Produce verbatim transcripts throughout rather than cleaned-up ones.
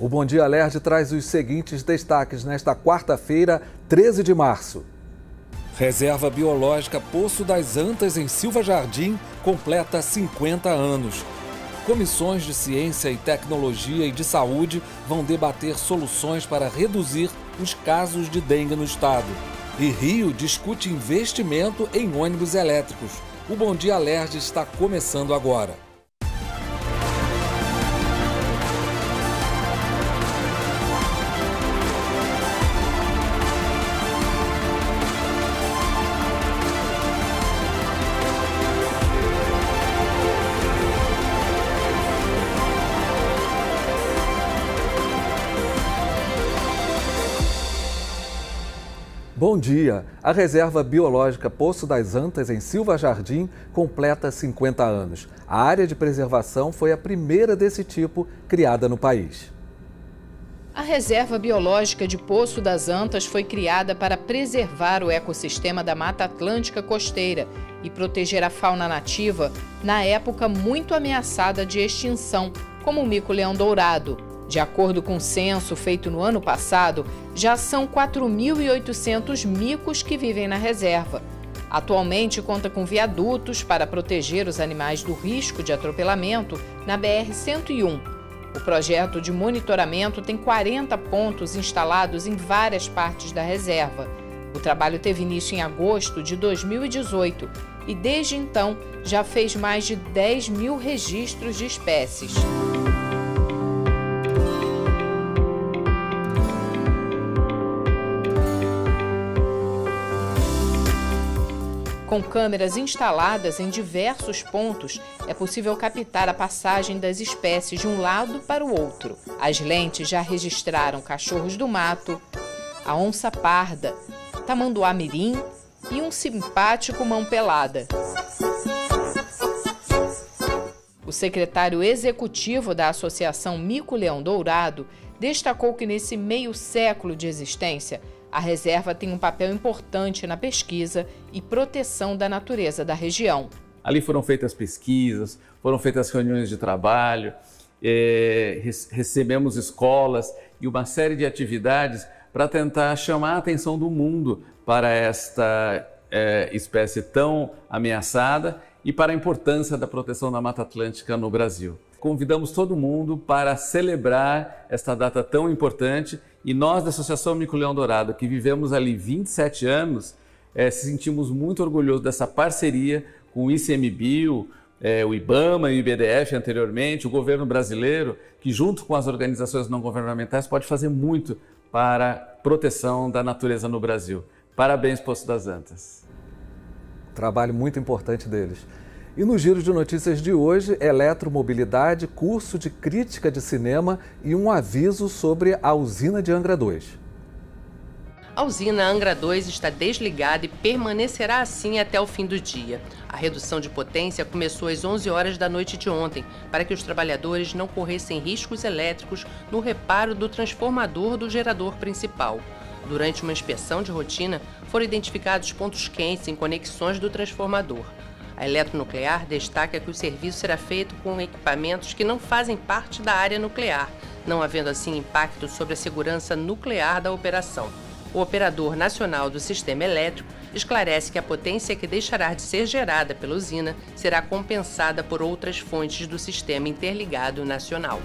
O Bom Dia Alerj traz os seguintes destaques nesta quarta-feira, treze de março. Reserva Biológica Poço das Antas, em Silva Jardim, completa cinquenta anos. Comissões de Ciência e Tecnologia e de Saúde vão debater soluções para reduzir os casos de dengue no estado. E Rio discute investimento em ônibus elétricos. O Bom Dia Alerj está começando agora. Bom dia! A Reserva Biológica Poço das Antas, em Silva Jardim, completa cinquenta anos. A área de preservação foi a primeira desse tipo criada no país. A Reserva Biológica de Poço das Antas foi criada para preservar o ecossistema da Mata Atlântica costeira e proteger a fauna nativa na época muito ameaçada de extinção, como o mico-leão dourado. De acordo com o censo feito no ano passado, já são quatro mil e oitocentos micos que vivem na reserva. Atualmente conta com viadutos para proteger os animais do risco de atropelamento na B R cento e um. O projeto de monitoramento tem quarenta pontos instalados em várias partes da reserva. O trabalho teve início em agosto de dois mil e dezoito e desde então já fez mais de dez mil registros de espécies. Com câmeras instaladas em diversos pontos, é possível captar a passagem das espécies de um lado para o outro. As lentes já registraram cachorros do mato, a onça parda, tamanduá-mirim e um simpático mão-pelada. O secretário executivo da Associação Mico-Leão Dourado destacou que nesse meio século de existência, a reserva tem um papel importante na pesquisa e proteção da natureza da região. Ali foram feitas pesquisas, foram feitas reuniões de trabalho, é, recebemos escolas e uma série de atividades para tentar chamar a atenção do mundo para esta é, espécie tão ameaçada e para a importância da proteção da Mata Atlântica no Brasil. Convidamos todo mundo para celebrar esta data tão importante e nós da Associação Mico-Leão Dourado, que vivemos ali vinte e sete anos, é, se sentimos muito orgulhosos dessa parceria com o I C M Bio, é, o IBAMA e o I B D F anteriormente, o governo brasileiro, que junto com as organizações não governamentais pode fazer muito para a proteção da natureza no Brasil. Parabéns, Poço das Antas. Trabalho muito importante deles. E no Giro de Notícias de hoje, eletromobilidade, curso de crítica de cinema e um aviso sobre a usina de Angra dois. A usina Angra dois está desligada e permanecerá assim até o fim do dia. A redução de potência começou às onze horas da noite de ontem, para que os trabalhadores não corressem riscos elétricos no reparo do transformador do gerador principal. Durante uma inspeção de rotina, foram identificados pontos quentes em conexões do transformador. A Eletronuclear destaca que o serviço será feito com equipamentos que não fazem parte da área nuclear, não havendo assim impacto sobre a segurança nuclear da operação. O operador nacional do sistema elétrico esclarece que a potência que deixará de ser gerada pela usina será compensada por outras fontes do sistema interligado nacional.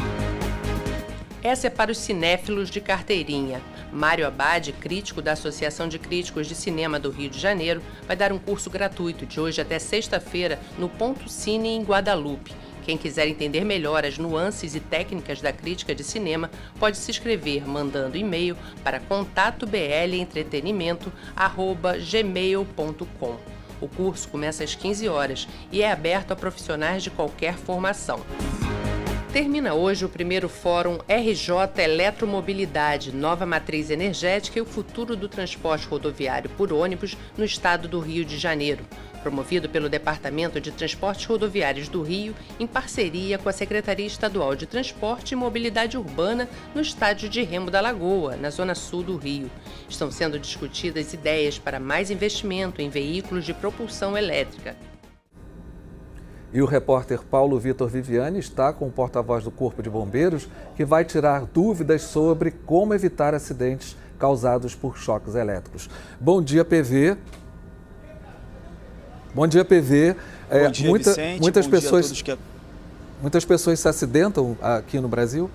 Essa é para os cinéfilos de carteirinha. Mário Abad, crítico da Associação de Críticos de Cinema do Rio de Janeiro, vai dar um curso gratuito de hoje até sexta-feira no Ponto Cine em Guadalupe. Quem quiser entender melhor as nuances e técnicas da crítica de cinema pode se inscrever mandando e-mail para contato b l entretenimento arroba gmail ponto com. O curso começa às quinze horas e é aberto a profissionais de qualquer formação. Termina hoje o primeiro Fórum R J Eletromobilidade, Nova Matriz Energética e o Futuro do Transporte Rodoviário por Ônibus no estado do Rio de Janeiro, promovido pelo Departamento de Transportes Rodoviários do Rio, em parceria com a Secretaria Estadual de Transporte e Mobilidade Urbana no estádio de Remo da Lagoa, na zona sul do Rio. Estão sendo discutidas ideias para mais investimento em veículos de propulsão elétrica. E o repórter Paulo Vitor Viviani está com o porta-voz do Corpo de Bombeiros, que vai tirar dúvidas sobre como evitar acidentes causados por choques elétricos. Bom dia, P V. Bom dia, P V. Bom é, dia, muita, Vicente. Muitas Bom pessoas, dia a todos que... muitas pessoas se acidentam aqui no Brasil?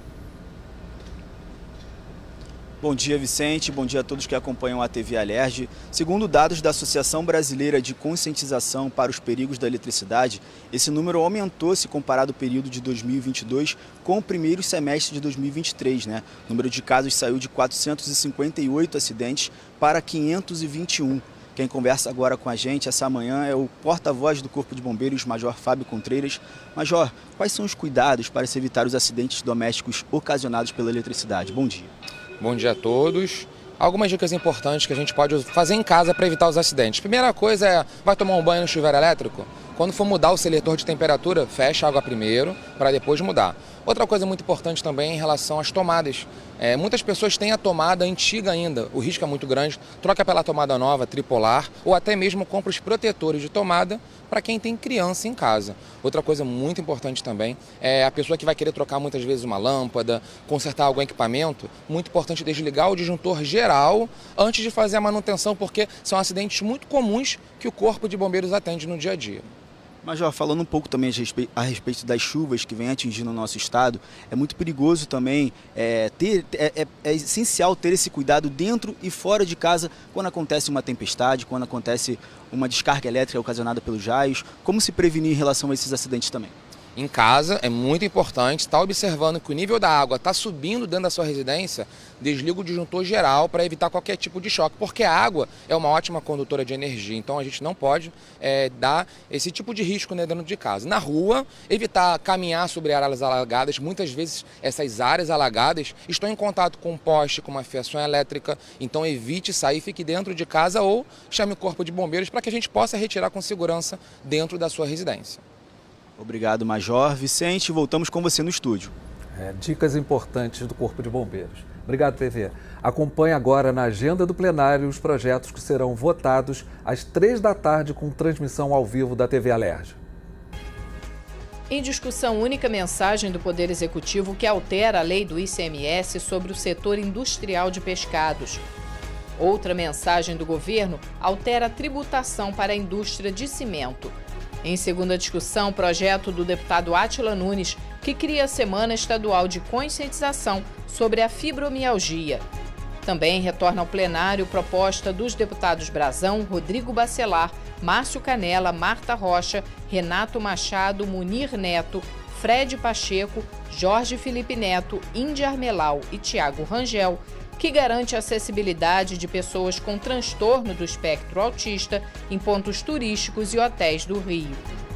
Bom dia, Vicente. Bom dia a todos que acompanham a T V Alerj. Segundo dados da Associação Brasileira de Conscientização para os Perigos da Eletricidade, esse número aumentou se comparado ao período de dois mil e vinte e dois com o primeiro semestre de dois mil e vinte e três. Né? O número de casos saiu de quatrocentos e cinquenta e oito acidentes para quinhentos e vinte e um. Quem conversa agora com a gente essa manhã é o porta-voz do Corpo de Bombeiros, Major Fábio Contreiras. Major, quais são os cuidados para se evitar os acidentes domésticos ocasionados pela eletricidade? Bom dia. Bom dia a todos. Algumas dicas importantes que a gente pode fazer em casa para evitar os acidentes. Primeira coisa é, vai tomar um banho no chuveiro elétrico? Quando for mudar o seletor de temperatura, fecha a água primeiro para depois mudar. Outra coisa muito importante também em relação às tomadas. É, muitas pessoas têm a tomada antiga ainda, o risco é muito grande, troca pela tomada nova, tripolar, ou até mesmo compra os protetores de tomada para quem tem criança em casa. Outra coisa muito importante também é a pessoa que vai querer trocar muitas vezes uma lâmpada, consertar algum equipamento, muito importante desligar o disjuntor geral antes de fazer a manutenção, porque são acidentes muito comuns que o Corpo de Bombeiros atende no dia a dia. Major, falando um pouco também a respeito das chuvas que vem atingindo o nosso estado, é muito perigoso também, é, ter, é, é, é essencial ter esse cuidado dentro e fora de casa quando acontece uma tempestade, quando acontece uma descarga elétrica ocasionada pelos raios. Como se prevenir em relação a esses acidentes também? Em casa é muito importante estar observando que o nível da água está subindo dentro da sua residência, desliga o disjuntor geral para evitar qualquer tipo de choque, porque a água é uma ótima condutora de energia, então a gente não pode é, dar esse tipo de risco, né, dentro de casa. Na rua, evitar caminhar sobre áreas alagadas, muitas vezes essas áreas alagadas estão em contato com um poste, com uma fiação elétrica, então evite sair, fique dentro de casa ou chame o Corpo de Bombeiros para que a gente possa retirar com segurança dentro da sua residência. Obrigado, Major. Vicente, voltamos com você no estúdio. É, dicas importantes do Corpo de Bombeiros. Obrigado, T V. Acompanhe agora na agenda do plenário os projetos que serão votados às três da tarde com transmissão ao vivo da T V Alerj. Em discussão, única mensagem do Poder Executivo que altera a lei do I C M S sobre o setor industrial de pescados. Outra mensagem do governo altera a tributação para a indústria de cimento. Em segunda discussão, projeto do deputado Átila Nunes, que cria a Semana Estadual de Conscientização sobre a Fibromialgia. Também retorna ao plenário proposta dos deputados Brazão, Rodrigo Bacelar, Márcio Canela, Marta Rocha, Renato Machado, Munir Neto, Fred Pacheco, Jorge Felipe Neto, Índia Armelau e Tiago Rangel, que garante a acessibilidade de pessoas com transtorno do espectro autista em pontos turísticos e hotéis do Rio.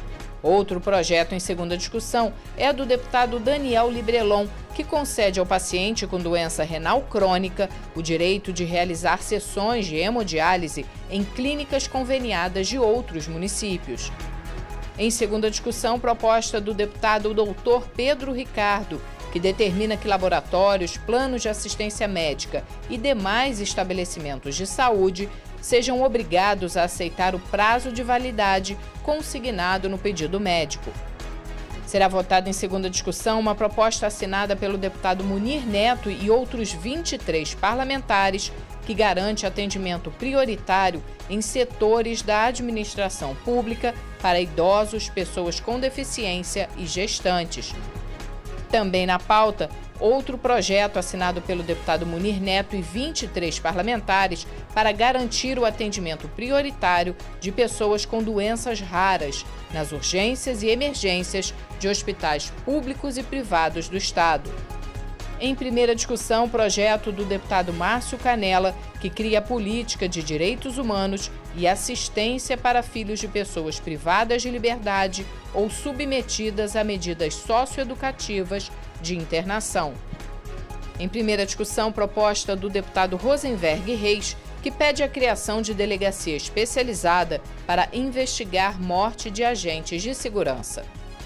Outro projeto em segunda discussão é do deputado Daniel Librelon, que concede ao paciente com doença renal crônica o direito de realizar sessões de hemodiálise em clínicas conveniadas de outros municípios. Em segunda discussão, proposta do deputado doutor Pedro Ricardo, que determina que laboratórios, planos de assistência médica e demais estabelecimentos de saúde sejam obrigados a aceitar o prazo de validade consignado no pedido médico. Será votada em segunda discussão uma proposta assinada pelo deputado Munir Neto e outros vinte e três parlamentares que garante atendimento prioritário em setores da administração pública para idosos, pessoas com deficiência e gestantes. Também na pauta, outro projeto assinado pelo deputado Munir Neto e vinte e três parlamentares para garantir o atendimento prioritário de pessoas com doenças raras nas urgências e emergências de hospitais públicos e privados do Estado. Em primeira discussão, o projeto do deputado Márcio Canela, que cria a política de direitos humanos e assistência para filhos de pessoas privadas de liberdade ou submetidas a medidas socioeducativas de internação. Em primeira discussão, proposta do deputado Rosenberg Reis, que pede a criação de delegacia especializada para investigar morte de agentes de segurança.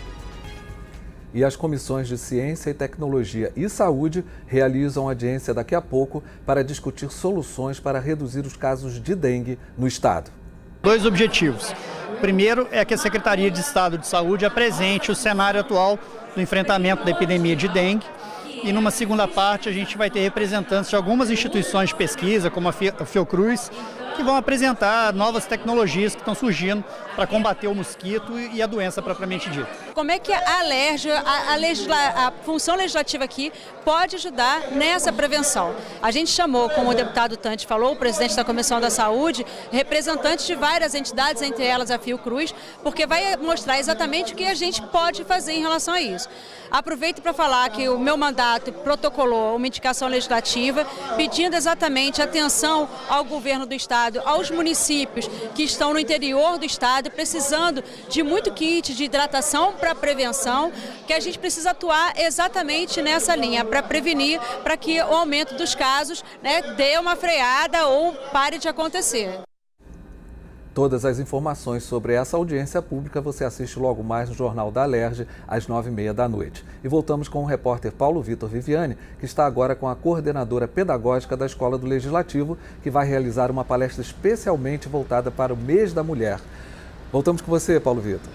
E as comissões de Ciência e Tecnologia e Saúde realizam audiência daqui a pouco para discutir soluções para reduzir os casos de dengue no estado. Dois objetivos. primeiro é que a Secretaria de Estado de Saúde apresente o cenário atual do enfrentamento da epidemia de dengue. E numa segunda parte a gente vai ter representantes de algumas instituições de pesquisa, como a Fiocruz, que vão apresentar novas tecnologias que estão surgindo para combater o mosquito e a doença propriamente dita. Como é que a Alerj, a, a, legisla, a função legislativa aqui, pode ajudar nessa prevenção? A gente chamou, como o deputado Tante falou, o presidente da Comissão da Saúde, representantes de várias entidades, entre elas a Fiocruz, porque vai mostrar exatamente o que a gente pode fazer em relação a isso. Aproveito para falar que o meu mandato protocolou uma indicação legislativa pedindo exatamente atenção ao governo do Estado, aos municípios que estão no interior do Estado, precisando de muito kit de hidratação para prevenção, que a gente precisa atuar exatamente nessa linha, para prevenir, para que o aumento dos casos, né, dê uma freada ou pare de acontecer. Todas as informações sobre essa audiência pública você assiste logo mais no Jornal da Alerj, às nove e meia da noite. E voltamos com o repórter Paulo Vitor Viviane, que está agora com a coordenadora pedagógica da Escola do Legislativo, que vai realizar uma palestra especialmente voltada para o mês da mulher. Voltamos com você, Paulo Vitor.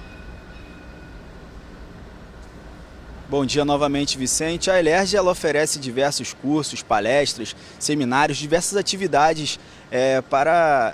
Bom dia novamente, Vicente. A Alerj ela oferece diversos cursos, palestras, seminários, diversas atividades é, para...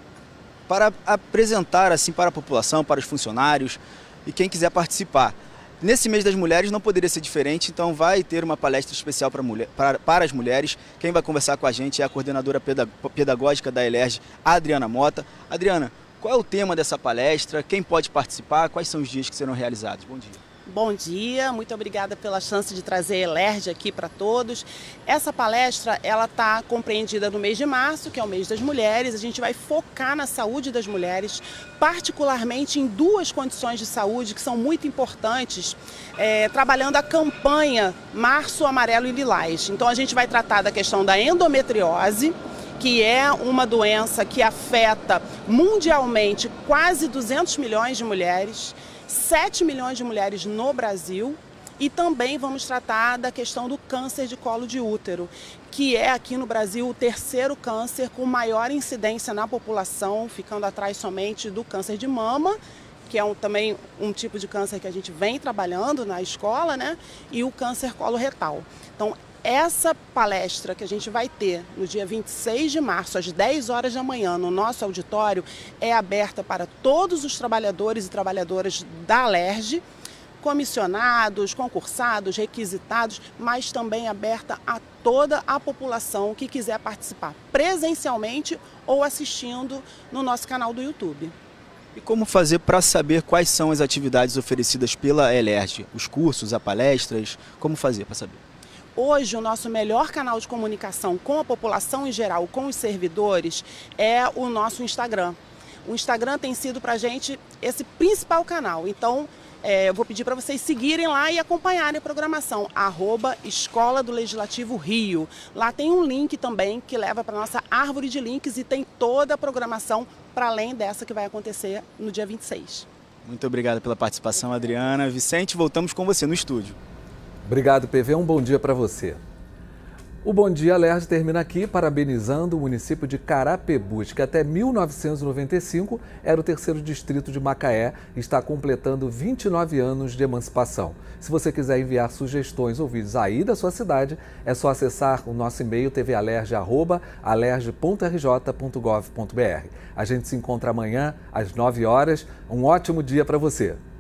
para apresentar assim para a população, para os funcionários e quem quiser participar. Nesse mês das mulheres não poderia ser diferente, então vai ter uma palestra especial para, mulher, para, para as mulheres. Quem vai conversar com a gente é a coordenadora pedagógica da Alerj, Adriana Mota. Adriana, qual é o tema dessa palestra? Quem pode participar? Quais são os dias que serão realizados? Bom dia. Bom dia, muito obrigada pela chance de trazer a Alerj aqui para todos. Essa palestra ela está compreendida no mês de março, que é o mês das mulheres. A gente vai focar na saúde das mulheres, particularmente em duas condições de saúde que são muito importantes, é, trabalhando a campanha Março Amarelo e Lilás. Então a gente vai tratar da questão da endometriose, que é uma doença que afeta mundialmente quase duzentos milhões de mulheres, sete milhões de mulheres no Brasil, e também vamos tratar da questão do câncer de colo de útero, que é aqui no Brasil o terceiro câncer com maior incidência na população, ficando atrás somente do câncer de mama, que é um, também um tipo de câncer que a gente vem trabalhando na escola, né? E o câncer coloretal. Então, essa palestra que a gente vai ter no dia vinte e seis de março, às dez horas da manhã, no nosso auditório, é aberta para todos os trabalhadores e trabalhadoras da Alerj, comissionados, concursados, requisitados, mas também aberta a toda a população que quiser participar presencialmente ou assistindo no nosso canal do YouTube. E como fazer para saber quais são as atividades oferecidas pela Alerj? Os cursos, as palestras, como fazer para saber? Hoje, o nosso melhor canal de comunicação com a população em geral, com os servidores, é o nosso Instagram. O Instagram tem sido para a gente esse principal canal. Então, é, eu vou pedir para vocês seguirem lá e acompanharem a programação, arroba Escola do Legislativo Rio. Lá tem um link também que leva para a nossa árvore de links e tem toda a programação para além dessa que vai acontecer no dia vinte e seis. Muito obrigado pela participação, Adriana. Vicente, voltamos com você no estúdio. Obrigado, P V. Um bom dia para você. O Bom Dia Alerj termina aqui parabenizando o município de Carapebus, que até mil novecentos e noventa e cinco era o terceiro distrito de Macaé e está completando vinte e nove anos de emancipação. Se você quiser enviar sugestões ou vídeos aí da sua cidade, é só acessar o nosso e-mail t v alerj arroba alerj ponto r j ponto gov ponto b r. A gente se encontra amanhã às nove horas. Um ótimo dia para você.